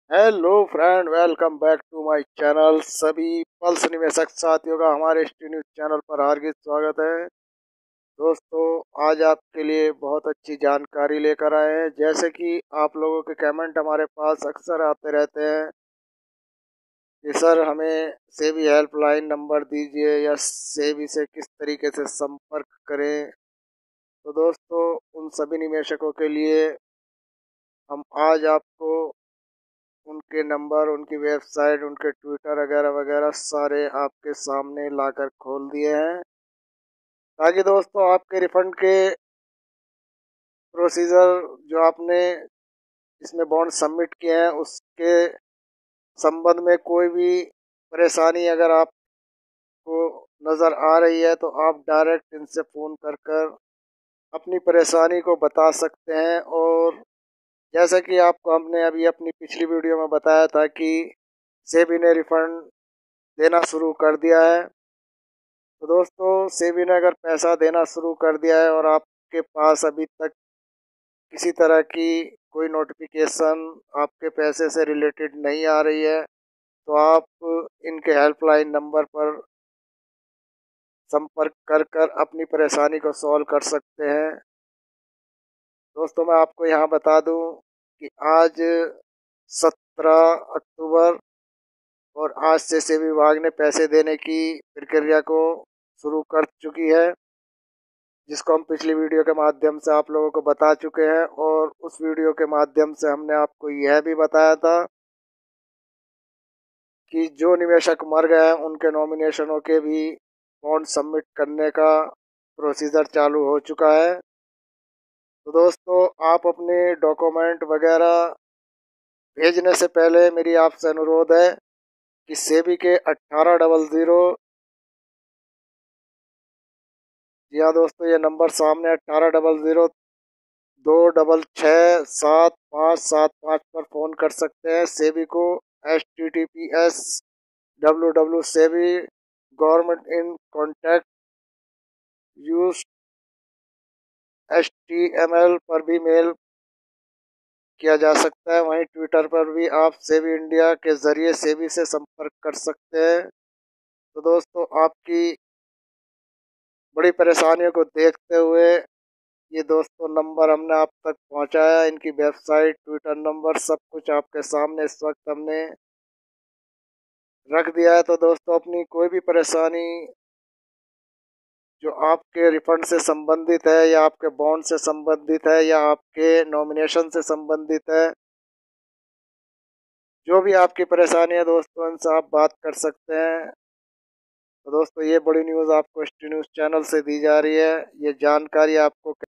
Hello friend, welcome back to my channel. सभी पल्स निवेशक साथियों का हमारे न्यूज चैनल पर हार्दिक स्वागत है। दोस्तों, आज आपके लिए बहुत अच्छी जानकारी लेकर आए हैं। जैसे कि आप लोगों के कमेंट हमारे पास अक्सर आते रहते हैं कि सर हमें सेबी हेल्पलाइन नंबर दीजिए या सेबी से किस तरीके से संपर्क करें। तो दोस्तों, उन सभी निवेशकों के लिए हम आज आपको उनके नंबर, उनकी वेबसाइट, उनके ट्विटर वगैरह वगैरह सारे आपके सामने लाकर खोल दिए हैं, ताकि दोस्तों आपके रिफंड के प्रोसीजर जो आपने इसमें बॉन्ड सबमिट किए हैं उसके संबंध में कोई भी परेशानी अगर आपको नज़र आ रही है तो आप डायरेक्ट इनसे फ़ोन कर कर अपनी परेशानी को बता सकते हैं। और जैसा कि आपको हमने अभी अपनी पिछली वीडियो में बताया था कि सेबी ने रिफंड देना शुरू कर दिया है। तो दोस्तों, सेबी ने अगर पैसा देना शुरू कर दिया है और आपके पास अभी तक किसी तरह की कोई नोटिफिकेशन आपके पैसे से रिलेटेड नहीं आ रही है, तो आप इनके हेल्पलाइन नंबर पर संपर्क कर कर अपनी परेशानी को सॉल्व कर सकते हैं। दोस्तों, मैं आपको यहाँ बता दूँ कि आज 17 अक्टूबर और आज से सेबी विभाग ने पैसे देने की प्रक्रिया को शुरू कर चुकी है, जिसको हम पिछली वीडियो के माध्यम से आप लोगों को बता चुके हैं। और उस वीडियो के माध्यम से हमने आपको यह भी बताया था कि जो निवेशक मर गए हैं उनके नॉमिनेशनों के भी बॉन्ड सबमिट करने का प्रोसीजर चालू हो चुका है। तो दोस्तों, आप अपने डॉक्यूमेंट वगैरह भेजने से पहले मेरी आपसे अनुरोध है कि सेबी के 1800, जी हाँ दोस्तों, ये नंबर सामने 1800 2667575 पर फ़ोन कर सकते हैं सेबी को। https www government in contact use HTML पर भी मेल किया जा सकता है। वहीं ट्विटर पर भी आप सेबी इंडिया के ज़रिए सेबी से संपर्क कर सकते हैं। तो दोस्तों, आपकी बड़ी परेशानियों को देखते हुए ये दोस्तों नंबर हमने आप तक पहुंचाया। इनकी वेबसाइट, ट्विटर नंबर, सब कुछ आपके सामने इस वक्त हमने रख दिया है। तो दोस्तों, अपनी कोई भी परेशानी जो आपके रिफंड से संबंधित है या आपके बॉन्ड से संबंधित है या आपके नॉमिनेशन से संबंधित है, जो भी आपकी परेशानी है दोस्तों, इनसे आप बात कर सकते हैं। तो दोस्तों, ये बड़ी न्यूज़ आपको न्यूज़ चैनल से दी जा रही है। ये जानकारी आपको